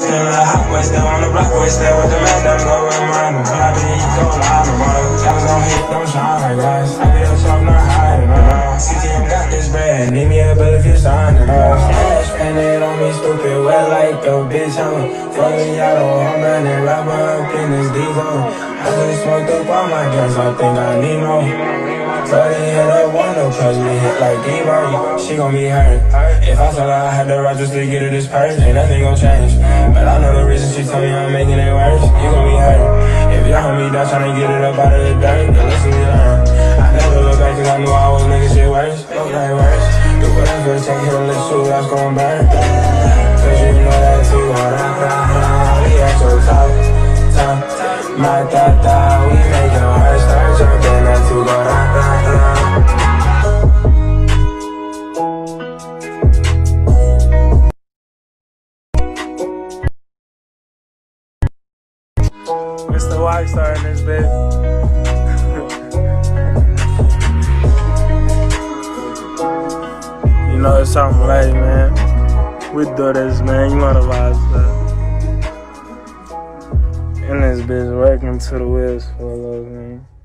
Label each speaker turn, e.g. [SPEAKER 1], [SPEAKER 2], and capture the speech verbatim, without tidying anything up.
[SPEAKER 1] still a hot boy, still on the block, boy, still with the man that go around the block. But he go live and run. Diamonds don't hit, don't shine like glass. I get up soft, not hiding around. C T M got this bread, need me a bill if you sign it. Spend it on me, stupid, wet like a bitch. I'm Forgiato, I'm running rubber up in this Deebo. I just smoked up all my guns, I think I need more. Shorty hit that window, cause we hit like Deebo. She gon' be hurt. If I tell her I had the right just to get her this purse, ain't nothing gon' change. But I know the reason she told me I'm making it worse. You gon' be hurt. If you hold me down tryna get it up out of the dirt, then listen to learn. I never look back cause I knew I was making shit worse. Look like worse. Do whatever it take, hit a little shoe, that's gon' burn. Cause you know that too hard. We at your top, top. My tata, we making a heart start jumping that too go rah rah rah. Mister Rockstar in this bitch. You know it's something late, man. We do this, man. You know the vibes, man. And this bitch working to the wheels for a little, man.